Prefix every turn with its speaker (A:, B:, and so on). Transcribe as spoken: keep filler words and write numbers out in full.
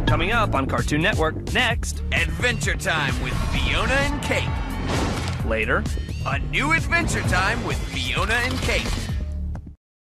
A: Coming up on Cartoon Network, next.
B: Adventure Time with Fiona and Kate.
A: Later.
B: A new Adventure Time with Fiona and Kate.